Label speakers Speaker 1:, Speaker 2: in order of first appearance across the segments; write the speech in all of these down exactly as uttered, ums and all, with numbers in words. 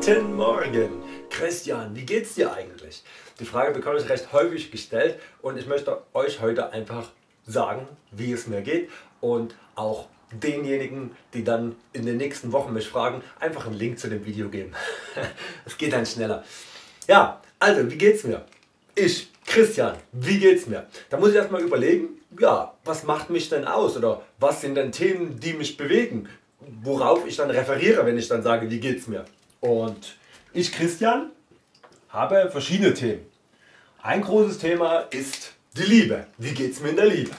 Speaker 1: Guten Morgen! Christian, wie geht's dir eigentlich? Die Frage bekomme ich recht häufig gestellt und ich möchte euch heute einfach sagen, wie es mir geht und auch denjenigen, die dann in den nächsten Wochen mich fragen, einfach einen Link zu dem Video geben. Es geht dann schneller. Ja, also wie geht's mir? Ich, Christian, wie geht's mir? Da muss ich erstmal überlegen, ja, was macht mich denn aus oder was sind denn Themen, die mich bewegen, worauf ich dann referiere, wenn ich dann sage, wie geht's mir? Und ich, Christian, habe verschiedene Themen. Ein großes Thema ist die Liebe. Wie geht's mir in der Liebe?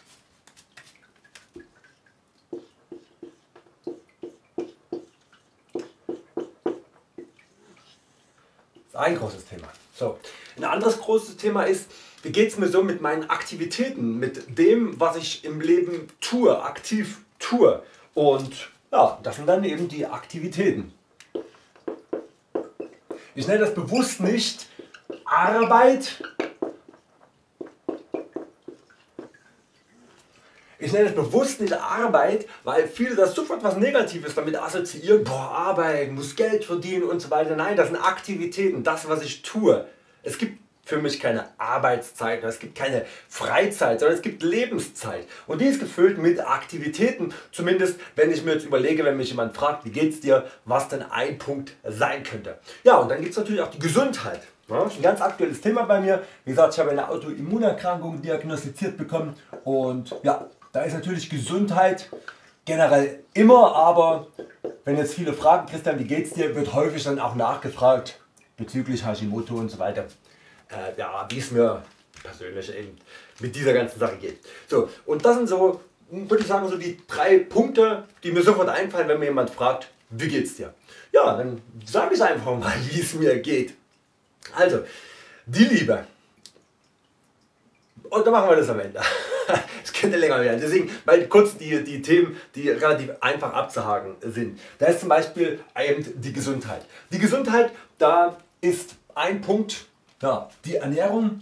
Speaker 1: Das ist ein großes Thema. So. Ein anderes großes Thema ist, wie geht es mir so mit meinen Aktivitäten, mit dem, was ich im Leben tue, aktiv tue. Und ja, das sind dann eben die Aktivitäten. Ich nenne das bewusst nicht Arbeit. Ich nenne es bewusst nicht Arbeit, weil viele das sofort was Negatives damit assoziieren. Boah, Arbeit, muss Geld verdienen und so weiter. Nein, das sind Aktivitäten, das was ich tue. Es gibt für mich keine Arbeitszeit, es gibt keine Freizeit, sondern es gibt Lebenszeit. Und die ist gefüllt mit Aktivitäten, zumindest wenn ich mir jetzt überlege, wenn mich jemand fragt, wie geht's dir, was denn ein Punkt sein könnte. Ja, und dann gibt es natürlich auch die Gesundheit. Ja, das ist ein ganz aktuelles Thema bei mir. Wie gesagt, ich habe eine Autoimmunerkrankung diagnostiziert bekommen und ja, da ist natürlich Gesundheit generell immer, aber wenn jetzt viele fragen, Christian, wie geht's dir, wird häufig dann auch nachgefragt bezüglich Hashimoto und so weiter. Äh, ja, wie es mir persönlich eben mit dieser ganzen Sache geht. So, und das sind so, würde ich sagen, so die drei Punkte, die mir sofort einfallen, wenn mir jemand fragt, wie geht's dir? Ja, dann sage ich einfach mal, wie es mir geht. Also, die Liebe. Und dann machen wir das am Ende. Es könnte länger werden. Deswegen mal kurz die, die Themen, die relativ einfach abzuhaken sind. Da ist zum Beispiel eben die Gesundheit. Die Gesundheit, da ist ein Punkt, ja, die Ernährung.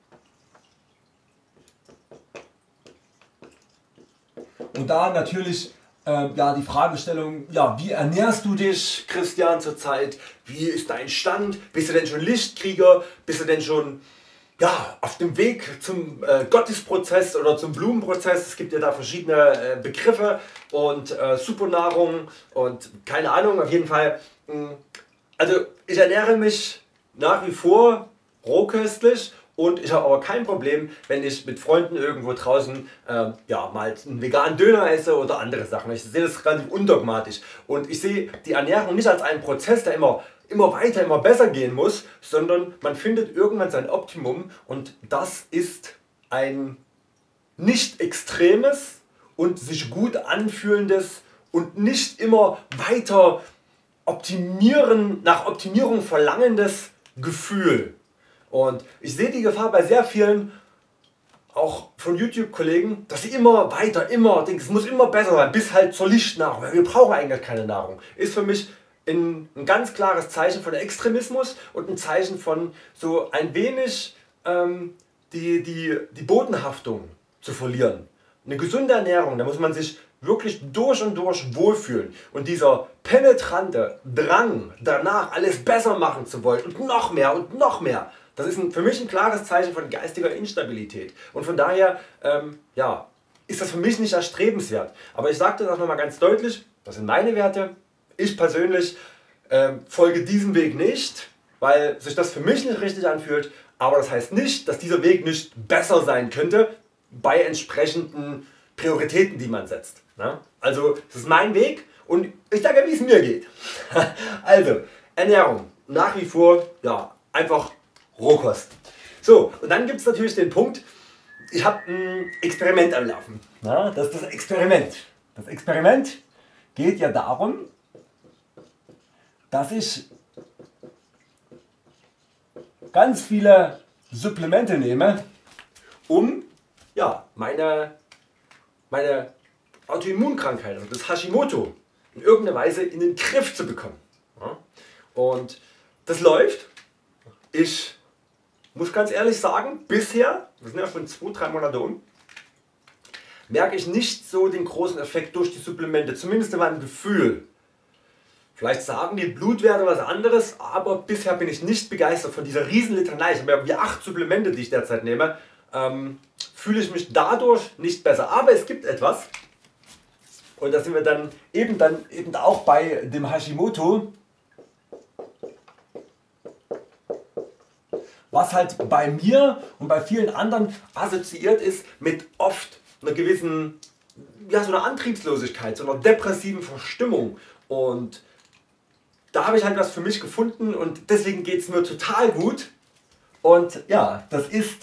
Speaker 1: Und da natürlich äh, ja, die Fragestellung, ja, wie ernährst du dich, Christian, zurzeit? Wie ist dein Stand? Bist du denn schon Lichtkrieger? Bist du denn schon ja, auf dem Weg zum äh, Gottesprozess oder zum Blumenprozess? Es gibt ja da verschiedene äh, Begriffe und äh, Supernahrung und keine Ahnung, auf jeden Fall. Mh, also ich ernähre mich nach wie vor rohköstlich und ich habe aber kein Problem, wenn ich mit Freunden irgendwo draußen äh, ja, mal einen veganen Döner esse oder andere Sachen. Ich sehe das relativ undogmatisch und ich sehe die Ernährung nicht als einen Prozess, der immer, immer weiter, immer besser gehen muss, sondern man findet irgendwann sein Optimum und das ist ein nicht extremes und sich gut anfühlendes und nicht immer weiter optimieren, nach Optimierung verlangendes Gefühl. Und ich sehe die Gefahr bei sehr vielen, auch von YouTube-Kollegen, dass sie immer weiter, immer denken, es muss immer besser sein, bis halt zur Lichtnahrung, weil wir brauchen eigentlich keine Nahrung. Ist für mich ein, ein ganz klares Zeichen von Extremismus und ein Zeichen von so ein wenig ähm, die, die, die Bodenhaftung zu verlieren. Eine gesunde Ernährung, da muss man sich wirklich durch und durch wohlfühlen und dieser penetrante Drang danach alles besser machen zu wollen und noch mehr und noch mehr, das ist ein, für mich ein klares Zeichen von geistiger Instabilität und von daher ähm, ja, ist das für mich nicht erstrebenswert. Aber ich sage das auch nochmal ganz deutlich, das sind meine Werte, ich persönlich ähm, folge diesem Weg nicht, weil sich das für mich nicht richtig anfühlt, aber das heißt nicht, dass dieser Weg nicht besser sein könnte bei entsprechenden Prioritäten, die man setzt. Also das ist mein Weg und ich sage, wie es mir geht. Also Ernährung, nach wie vor ja, einfach Rohkost. So, und dann gibt es natürlich den Punkt, ich habe ein Experiment am Laufen. Das ist das Experiment. Das Experiment geht ja darum, dass ich ganz viele Supplemente nehme, um ja, meine, meine Autoimmunkrankheit, also das Hashimoto, in irgendeiner Weise in den Griff zu bekommen. Ja? Und das läuft. Ich muss ganz ehrlich sagen, bisher, wir sind ja schon zwei, drei Monate um, merke ich nicht so den großen Effekt durch die Supplemente, zumindest in meinem Gefühl. Vielleicht sagen die Blutwerte was anderes, aber bisher bin ich nicht begeistert von dieser riesen Litanei. Ich habe ja wie acht Supplemente, die ich derzeit nehme. Ähm, fühle ich mich dadurch nicht besser. Aber es gibt etwas, und da sind wir dann eben, dann eben auch bei dem Hashimoto, was halt bei mir und bei vielen anderen assoziiert ist mit oft einer gewissen, ja, so einer Antriebslosigkeit, so einer depressiven Verstimmung. Und da habe ich halt was für mich gefunden und deswegen geht es mir total gut. Und ja, das ist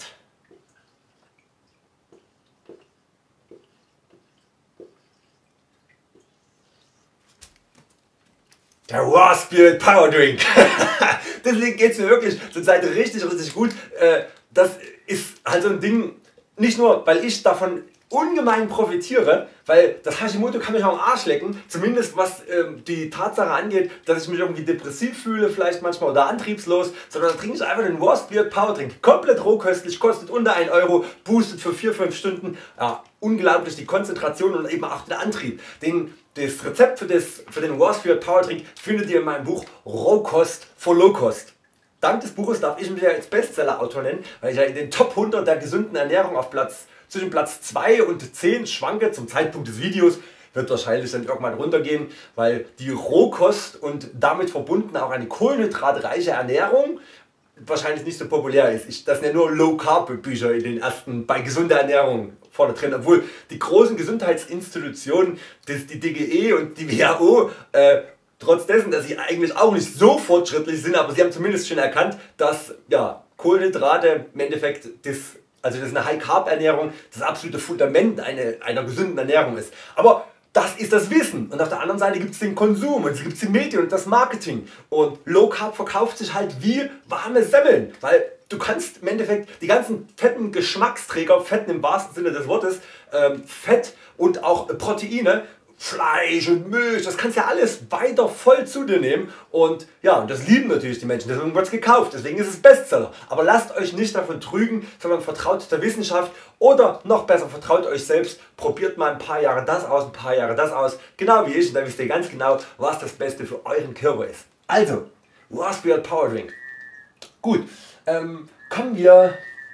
Speaker 1: der Raw Spirit Power Drink. Deswegen geht es mir wirklich zurzeit richtig, richtig gut. Das ist halt so ein Ding, nicht nur weil ich davon ungemein profitiere, weil das Hashimoto kann mich auch am Arsch lecken, zumindest was ähm, die Tatsache angeht, dass ich mich irgendwie depressiv fühle, vielleicht manchmal oder antriebslos, sondern da trinke ich einfach den Raw Spirit Power Drink, komplett rohköstlich, kostet unter ein Euro, boostet für vier fünf Stunden, ja, unglaublich die Konzentration und eben auch den Antrieb. Den, das Rezept für, das, für den Raw Spirit Power Drink findet ihr in meinem Buch Rohkost for Low Cost. Dank des Buches darf ich mich ja jetzt Bestseller-Autor nennen, weil ich ja in den Top hundert der gesunden Ernährung auf Platz zwischen Platz zwei und zehn schwanke. Zum Zeitpunkt des Videos wird wahrscheinlich dann irgendwann runtergehen, weil die Rohkost und damit verbunden auch eine kohlenhydratreiche Ernährung wahrscheinlich nicht so populär ist. Ich, das sind ja nur Low Carb Bücher in den ersten bei gesunder Ernährung vorne drin, obwohl die großen Gesundheitsinstitutionen, das, die D G E und die W H O, äh, trotz dessen, dass sie eigentlich auch nicht so fortschrittlich sind, aber sie haben zumindest schon erkannt, dass ja, Kohlenhydrate im Endeffekt das, also das ist eine High-Carb-Ernährung, das absolute Fundament einer, einer gesunden Ernährung ist. Aber das ist das Wissen und auf der anderen Seite gibt es den Konsum und es gibt die Medien und das Marketing. Und Low Carb verkauft sich halt wie warme Semmeln, weil du kannst im Endeffekt die ganzen fetten Geschmacksträger, Fetten im wahrsten Sinne des Wortes, ähm, Fett und auch Proteine, Fleisch und Milch, das kannst du ja alles weiter voll zu dir nehmen und ja, und das lieben natürlich die Menschen, deswegen wird es gekauft, deswegen ist es Bestseller. Aber lasst euch nicht davon trügen, sondern vertraut der Wissenschaft oder noch besser, vertraut euch selbst, probiert mal ein paar Jahre das aus, ein paar Jahre das aus, genau wie ich, und dann wisst ihr ganz genau, was das Beste für euren Körper ist. Also, Raw Spirit Power Drink. Gut, ähm, kommen wir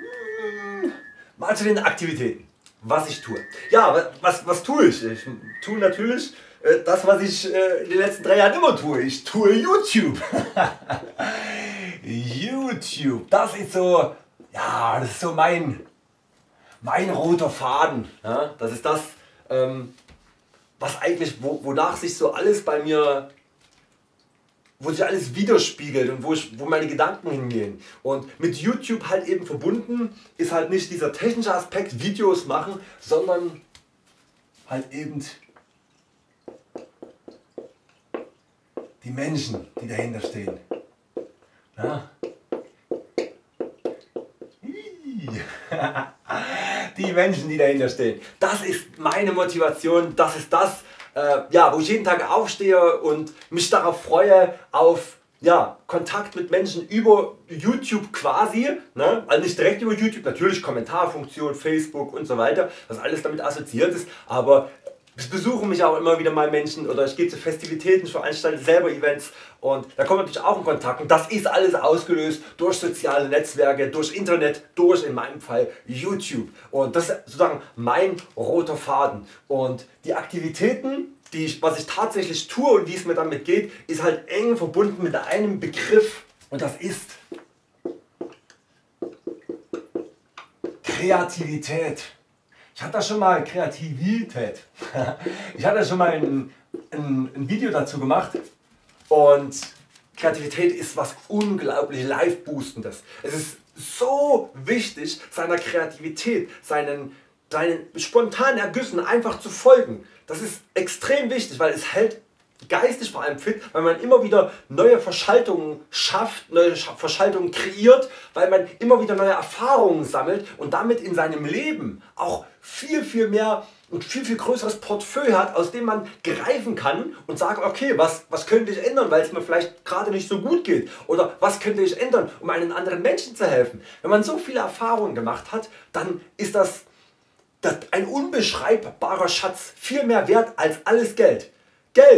Speaker 1: hm, mal zu den Aktivitäten. Was ich tue. Ja, was, was, was tue ich? Ich tue natürlich äh, das, was ich äh, in den letzten drei Jahren immer tue. Ich tue YouTube. YouTube, das ist so, ja, das ist so mein, mein roter Faden. Ja? Das ist das, ähm, was eigentlich, wo, wonach sich so alles bei mir, wo sich alles widerspiegelt und wo, ich, wo meine Gedanken hingehen. Und mit YouTube halt eben verbunden ist halt nicht dieser technische Aspekt, Videos machen, sondern halt eben die Menschen, die dahinter stehen. Ja? Die Menschen, die dahinter stehen. Das ist meine Motivation, das ist das, äh, ja, wo ich jeden Tag aufstehe und mich darauf freue, auf ja, Kontakt mit Menschen über YouTube quasi, ne? Also nicht direkt über YouTube, natürlich Kommentarfunktion, Facebook und so weiter, was alles damit assoziiert ist, aber es besuchen mich auch immer wieder mal Menschen oder ich gehe zu Festivitäten, ich veranstalte selber Events und da kommt natürlich auch in Kontakt und das ist alles ausgelöst durch soziale Netzwerke, durch Internet, durch in meinem Fall YouTube und das ist sozusagen mein roter Faden und die Aktivitäten, die ich, was ich tatsächlich tue und wie es mir damit geht, ist halt eng verbunden mit einem Begriff und das ist Kreativität. Ich hatte schon mal Kreativität. Ich hatte schon mal ein, ein, ein Video dazu gemacht und Kreativität ist was unglaublich live-boostendes. Es ist so wichtig, seiner Kreativität, seinen, seinen spontanen Ergüssen einfach zu folgen. Das ist extrem wichtig, weil es hält geistig vor allem fit, weil man immer wieder neue Verschaltungen schafft, neue Verschaltungen kreiert, weil man immer wieder neue Erfahrungen sammelt und damit in seinem Leben auch viel viel mehr und viel viel größeres Portfolio hat, aus dem man greifen kann und sagt, okay, was, was könnte ich ändern, weil es mir vielleicht gerade nicht so gut geht oder was könnte ich ändern, um einen anderen Menschen zu helfen. Wenn man so viele Erfahrungen gemacht hat, dann ist das, das ein unbeschreibbarer Schatz, viel mehr wert als alles Geld. Geld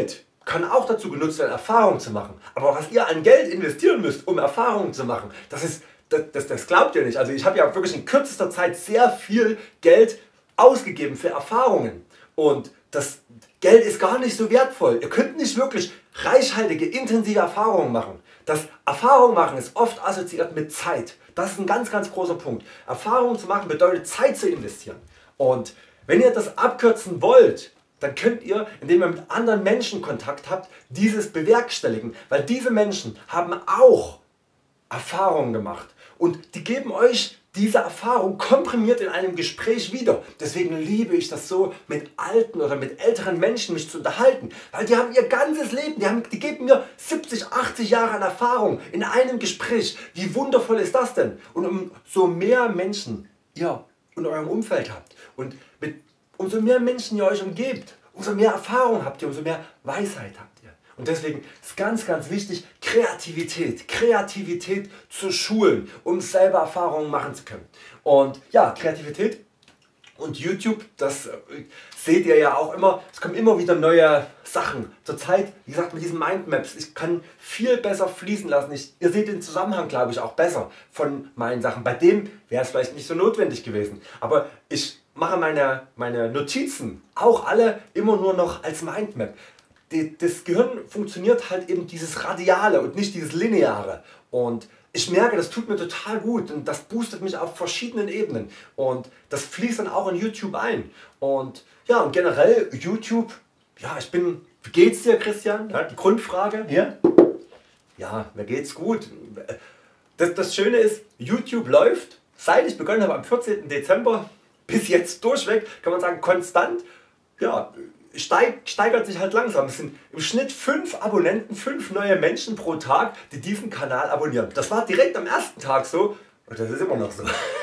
Speaker 1: kann auch dazu genutzt werden, Erfahrungen zu machen. Aber was ihr an Geld investieren müsst, um Erfahrungen zu machen, das ist, das, das, das glaubt ihr nicht. Also ich habe ja wirklich in kürzester Zeit sehr viel Geld ausgegeben für Erfahrungen. Und das Geld ist gar nicht so wertvoll. Ihr könnt nicht wirklich reichhaltige, intensive Erfahrungen machen. Das Erfahrung machen ist oft assoziiert mit Zeit. Das ist ein ganz, ganz großer Punkt. Erfahrungen zu machen bedeutet Zeit zu investieren. Und wenn ihr das abkürzen wollt, dann könnt ihr, indem ihr mit anderen Menschen Kontakt habt, dieses bewerkstelligen. Weil diese Menschen haben auch Erfahrungen gemacht. Und die geben euch diese Erfahrung komprimiert in einem Gespräch wieder. Deswegen liebe ich das so, mit alten oder mit älteren Menschen mich zu unterhalten. Weil die haben ihr ganzes Leben, die, haben, die geben mir siebzig, achtzig Jahre an Erfahrung in einem Gespräch. Wie wundervoll ist das denn? Und umso mehr Menschen ihr in eurem Umfeld habt und mit, umso mehr Menschen ihr euch umgebt, umso mehr Erfahrung habt ihr, umso mehr Weisheit habt ihr. Und deswegen ist ganz, ganz wichtig, Kreativität, Kreativität zu schulen, um selber Erfahrungen machen zu können. Und ja, Kreativität und YouTube, das seht ihr ja auch immer, es kommen immer wieder neue Sachen. Zurzeit, wie gesagt, mit diesen Mindmaps, ich kann viel besser fließen lassen. Ich, ihr seht den Zusammenhang, glaube ich, auch besser von meinen Sachen. Bei dem wäre es vielleicht nicht so notwendig gewesen. Aber ich mache meine, meine Notizen auch alle immer nur noch als Mindmap. Die, das Gehirn funktioniert halt eben dieses Radiale und nicht dieses Lineare. Und ich merke, das tut mir total gut und das boostet mich auf verschiedenen Ebenen. Und das fließt dann auch in YouTube ein. Und ja, und generell YouTube, ja, ich bin, wie geht's dir, Christian? Ja, die Grundfrage hier. Ja, mir geht's gut. Das, das Schöne ist, YouTube läuft, seit ich begonnen habe am vierzehnten Dezember bis jetzt durchweg, kann man sagen, konstant. Ja, Steig, steigert sich halt langsam. Es sind im Schnitt fünf Abonnenten, fünf neue Menschen pro Tag, die diesen Kanal abonnieren. Das war direkt am ersten Tag so und das ist immer noch so.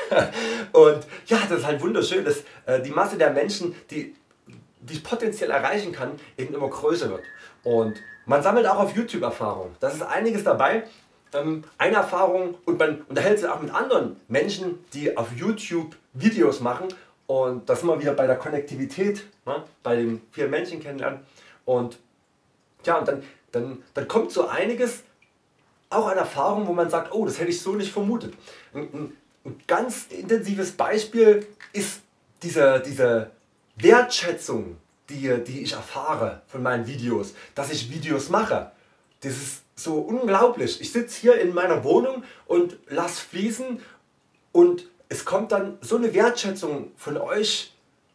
Speaker 1: Und ja, das ist halt wunderschön, dass äh, die Masse der Menschen, die, die ich potenziell erreichen kann, eben immer größer wird. Und man sammelt auch auf YouTube Erfahrung. Das ist einiges dabei. Ähm, eine Erfahrung und man unterhält sich auch mit anderen Menschen, die auf YouTube Videos machen. Und das sind wir wieder bei der Konnektivität, ne, bei den vielen Menschen kennenlernen. Und, ja, und dann, dann, dann kommt so einiges auch an Erfahrung, wo man sagt, oh, das hätte ich so nicht vermutet. Ein, ein, ein ganz intensives Beispiel ist diese, diese Wertschätzung, die, die ich erfahre von meinen Videos, dass ich Videos mache. Das ist so unglaublich. Ich sitze hier in meiner Wohnung und lasse fließen und es kommt dann so eine Wertschätzung von euch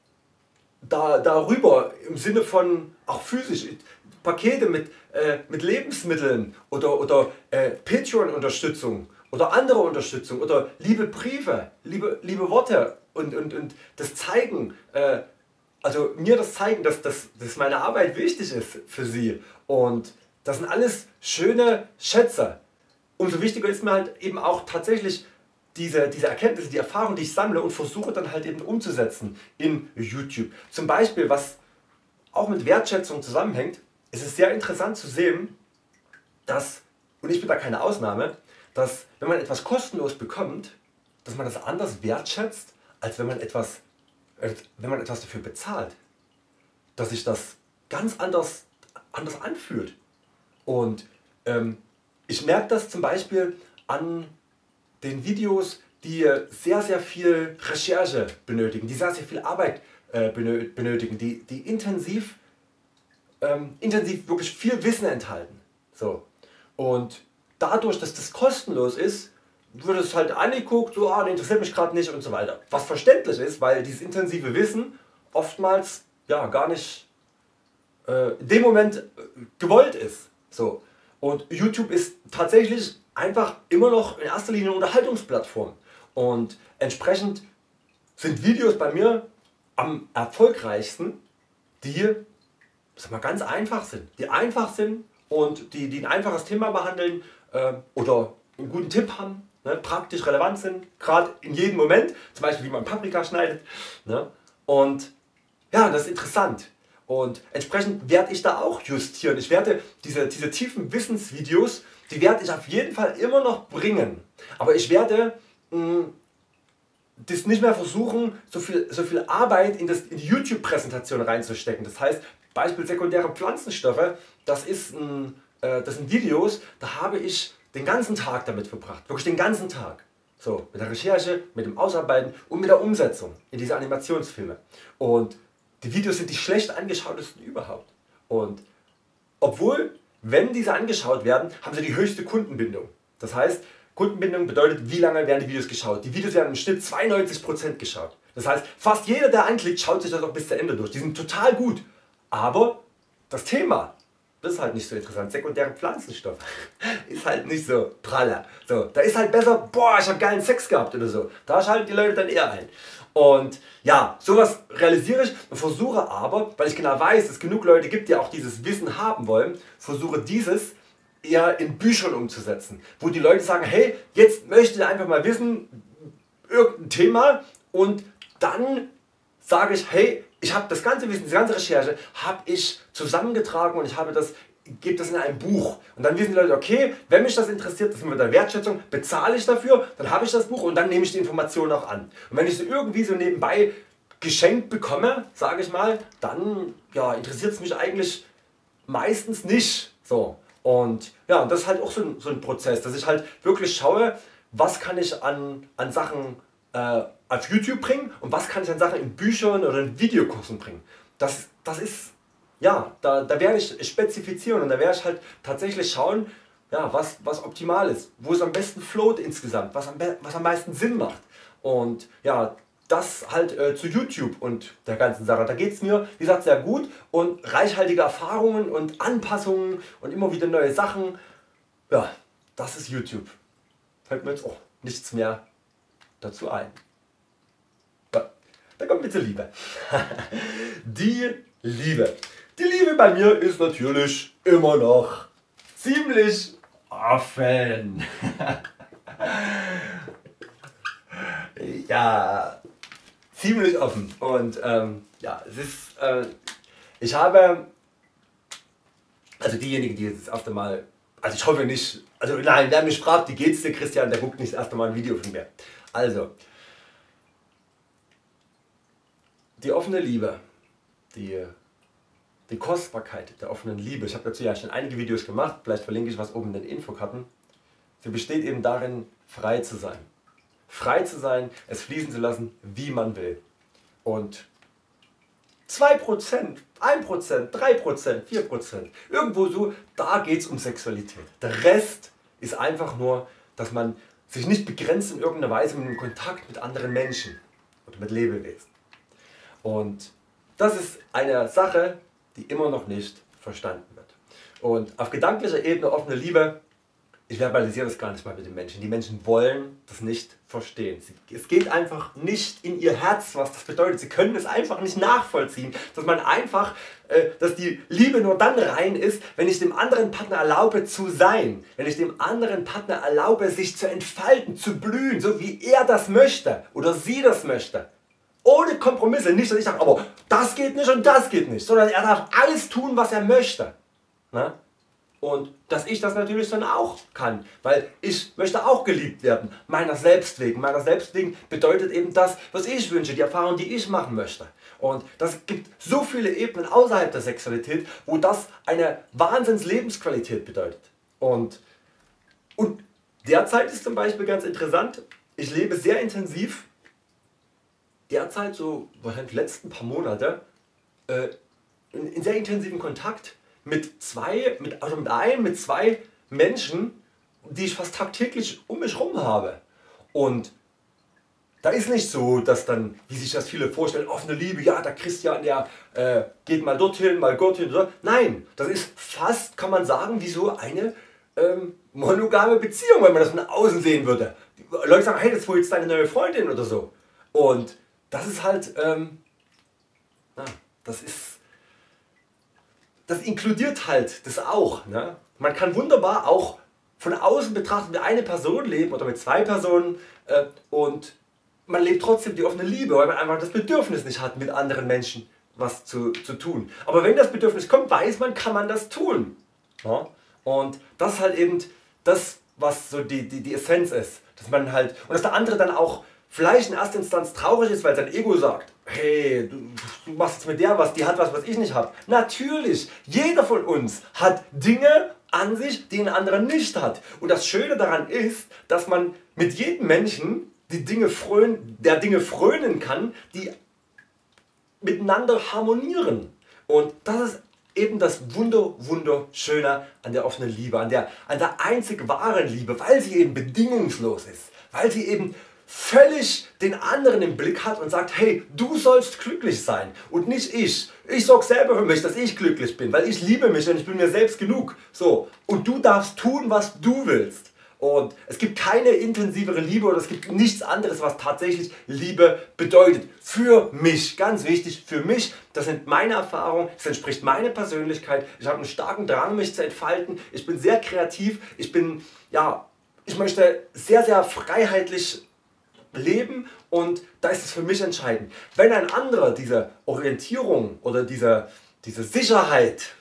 Speaker 1: da, darüber, im Sinne von auch physisch, Pakete mit, äh, mit Lebensmitteln oder, oder äh, Patreon-Unterstützung oder andere Unterstützung oder liebe Briefe, liebe, liebe Worte und, und, und das Zeigen, äh, also mir das Zeigen, dass, dass, dass meine Arbeit wichtig ist für sie. Und das sind alles schöne Schätze. Umso wichtiger ist mir halt eben auch tatsächlich Diese, diese Erkenntnisse, die Erfahrung, die ich sammle und versuche dann halt eben umzusetzen in YouTube. Zum Beispiel, was auch mit Wertschätzung zusammenhängt, ist es sehr interessant zu sehen, dass, und ich bin da keine Ausnahme, dass wenn man etwas kostenlos bekommt, dass man das anders wertschätzt, als wenn man etwas, wenn man etwas dafür bezahlt. Dass sich das ganz anders, anders anfühlt. Und ähm, ich merke das zum Beispiel an den Videos, die sehr, sehr viel Recherche benötigen, die sehr, sehr viel Arbeit äh, benötigen, die, die intensiv, ähm, intensiv wirklich viel Wissen enthalten. So. Und dadurch, dass das kostenlos ist, wird es halt angeguckt, so, ah, das interessiert mich gerade nicht und so weiter. Was verständlich ist, weil dieses intensive Wissen oftmals ja, gar nicht äh, in dem Moment äh, gewollt ist. So. Und YouTube ist tatsächlich einfach immer noch in erster Linie eine Unterhaltungsplattform. Und entsprechend sind Videos bei mir am erfolgreichsten, die sag mal, ganz einfach sind. Die einfach sind und die, die ein einfaches Thema behandeln äh, oder einen guten Tipp haben, ne, praktisch relevant sind, gerade in jedem Moment, zum Beispiel wie man Paprika schneidet. Ne? Und ja, das ist interessant. Und entsprechend werde ich da auch justieren. Ich werde diese, diese tiefen Wissensvideos, die werde ich auf jeden Fall immer noch bringen. Aber ich werde mh, das nicht mehr versuchen, so viel, so viel Arbeit in, das, in die YouTube-Präsentation reinzustecken. Das heißt, Beispiel sekundäre Pflanzenstoffe, das, ist ein, äh, das sind Videos, da habe ich den ganzen Tag damit verbracht. Wirklich den ganzen Tag. So, mit der Recherche, mit dem Ausarbeiten und mit der Umsetzung in diese Animationsfilme. Und die Videos sind die schlecht angeschautesten überhaupt. Und obwohl, wenn diese angeschaut werden, haben sie die höchste Kundenbindung. Das heißt, Kundenbindung bedeutet, wie lange werden die Videos geschaut. Die Videos werden im Schnitt zweiundneunzig Prozent geschaut. Das heißt, fast jeder, der anklickt, schaut sich das auch bis zu Ende durch. Die sind total gut. Aber das Thema, das ist halt nicht so interessant. Sekundäre Pflanzenstoffe ist halt nicht so praller. So, da ist halt besser, boah, ich habe geilen Sex gehabt oder so. Da schalten die Leute dann eher ein. Und ja, sowas realisiere ich und versuche aber, weil ich genau weiß, dass es genug Leute gibt, die auch dieses Wissen haben wollen, versuche dieses eher in Büchern umzusetzen. Wo die Leute sagen, hey, jetzt möchte ich einfach mal wissen, irgendein Thema, und dann sage ich, hey, ich habe das ganze Wissen, die ganze Recherche habe ich zusammengetragen und ich habe das, gebe das in ein Buch. Und dann wissen die Leute, okay, wenn mich das interessiert, das ist mit der Wertschätzung, bezahle ich dafür, dann habe ich das Buch und dann nehme ich die Informationen auch an. Und wenn ich so irgendwie so nebenbei geschenkt bekomme, sage ich mal, dann ja, interessiert es mich eigentlich meistens nicht. So. Und ja, das ist halt auch so ein, so ein Prozess, dass ich halt wirklich schaue, was kann ich an, an Sachen äh, auf YouTube bringen und was kann ich an Sachen in Büchern oder in Videokursen bringen. Das, das ist, ja, da, da werde ich spezifizieren und da werde ich halt tatsächlich schauen, ja, was, was optimal ist, wo es am besten float insgesamt, was am, was am meisten Sinn macht. Und ja, das halt äh, zu YouTube und der ganzen Sache. Da geht es mir, wie gesagt, sehr gut und reichhaltige Erfahrungen und Anpassungen und immer wieder neue Sachen. Ja, das ist YouTube. Fällt mir jetzt auch nichts mehr dazu ein. Ja, da kommt bitte Liebe. Die Liebe. Die Liebe bei mir ist natürlich immer noch ziemlich offen. Ja, ziemlich offen. Und ähm, ja, es ist, äh, ich habe, also diejenigen, die jetzt das erste Mal, also ich hoffe nicht, also nein, wer mich fragt, wie geht's dir, Christian, der guckt nicht das erste Mal ein Video von mir. Also, die offene Liebe, die, die Kostbarkeit der offenen Liebe, ich habe dazu ja schon einige Videos gemacht, vielleicht verlinke ich was oben in den Infokarten, sie besteht eben darin, frei zu sein. Frei zu sein, es fließen zu lassen, wie man will. Und zwei Prozent, ein Prozent, drei Prozent, vier Prozent, irgendwo so, da geht es um Sexualität. Der Rest ist einfach nur, dass man sich nicht begrenzt in irgendeiner Weise mit dem Kontakt mit anderen Menschen oder mit Lebewesen. Und das ist eine Sache, die immer noch nicht verstanden wird. Und auf gedanklicher Ebene offene Liebe, ich verbalisiere das gar nicht mal mit den Menschen. Die Menschen wollen das nicht verstehen. Es geht einfach nicht in ihr Herz, was das bedeutet. Sie können es einfach nicht nachvollziehen, dass man einfach, äh, dass die Liebe nur dann rein ist, wenn ich dem anderen Partner erlaube zu sein. Wenn ich dem anderen Partner erlaube, sich zu entfalten, zu blühen, so wie er das möchte oder sie das möchte. Ohne Kompromisse. Nicht, dass ich sage, aber das geht nicht und das geht nicht, sondern er darf alles tun, was er möchte. Na? Und dass ich das natürlich dann auch kann, weil ich möchte auch geliebt werden, meiner selbst wegen. Meiner selbst wegen bedeutet eben das, was ich wünsche, die Erfahrung, die ich machen möchte. Und das gibt so viele Ebenen außerhalb der Sexualität, wo das eine Wahnsinns-Lebensqualität bedeutet. Und, und derzeit ist zum Beispiel ganz interessant, ich lebe sehr intensiv, derzeit so wahrscheinlich die letzten paar Monate, äh, in, in sehr intensiven Kontakt mit zwei, mit, also mit einem, mit zwei Menschen, die ich fast tagtäglich um mich herum habe. Und da ist nicht so, dass dann, wie sich das viele vorstellen, offene Liebe, ja, der Christian, der äh, geht mal dorthin, mal dorthin. So. Nein, das ist fast, kann man sagen, wie so eine ähm, monogame Beziehung, wenn man das von außen sehen würde. Die Leute sagen, hey, das ist wohl jetzt deine neue Freundin oder so. Und das ist halt, ähm, na, das ist, das inkludiert halt das auch. Ne? Man kann wunderbar auch von außen betrachtet mit einer Person leben oder mit zwei Personen äh, und man lebt trotzdem die offene Liebe, weil man einfach das Bedürfnis nicht hat, mit anderen Menschen was zu, zu tun. Aber wenn das Bedürfnis kommt, weiß man, kann man das tun. Ja? Und das ist halt eben das, was so die, die, die Essenz ist. Dass man halt, und dass der andere dann auch vielleicht in erster Instanz traurig ist, weil sein Ego sagt, hey, du, du machst jetzt mit der was, die hat was, was ich nicht habe. Natürlich, jeder von uns hat Dinge an sich, die ein anderer nicht hat. Und das Schöne daran ist, dass man mit jedem Menschen die Dinge frönen, der Dinge frönen kann, die miteinander harmonieren. Und das ist eben das Wunder, Wunderschöne an der offenen Liebe, an der, an der einzig wahren Liebe, weil sie eben bedingungslos ist, weil sie eben völlig den anderen im Blick hat und sagt, hey, du sollst glücklich sein und nicht ich. Ich sorge selber für mich, dass ich glücklich bin, weil ich liebe mich und ich bin mir selbst genug. So. Und du darfst tun, was du willst. Und es gibt keine intensivere Liebe oder es gibt nichts anderes, was tatsächlich Liebe bedeutet. Für mich, ganz wichtig, für mich, das sind meine Erfahrungen, das entspricht meiner Persönlichkeit. Ich habe einen starken Drang, mich zu entfalten. Ich bin sehr kreativ. Ich bin, ja, ich möchte sehr, sehr freiheitlich leben und da ist es für mich entscheidend. Wenn ein anderer diese Orientierung oder diese, diese Sicherheit,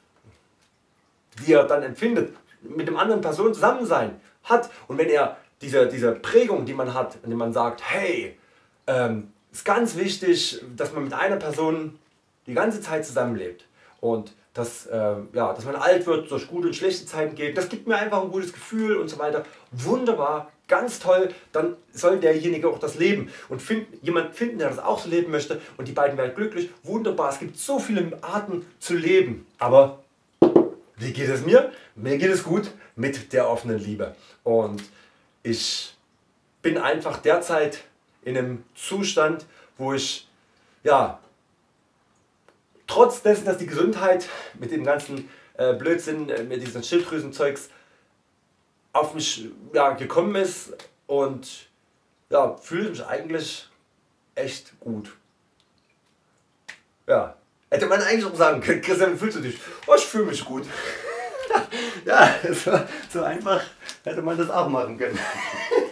Speaker 1: die er dann empfindet, mit dem anderen Person zusammen sein hat und wenn er diese, diese Prägung, die man hat, indem man sagt, hey, ähm, ist ganz wichtig, dass man mit einer Person die ganze Zeit zusammenlebt und dass, äh, ja, dass man alt wird, durch gute und schlechte Zeiten geht, das gibt mir einfach ein gutes Gefühl und so weiter. Wunderbar, ganz toll, dann soll derjenige auch das leben und find, jemand finden, der das auch so leben möchte und die beiden werden glücklich. Wunderbar, es gibt so viele Arten zu leben, aber wie geht es mir? Mir geht es gut mit der offenen Liebe und ich bin einfach derzeit in einem Zustand, wo ich, ja, trotz dessen, dass die Gesundheit mit dem ganzen äh, Blödsinn, äh, mit diesen Schilddrüsenzeugs auf mich, ja, gekommen ist und ja, fühle mich eigentlich echt gut. Ja, hätte man eigentlich auch sagen können, Christian, wie fühlst du dich? Oh, ich fühle mich gut. Ja, so, so einfach hätte man das auch machen können.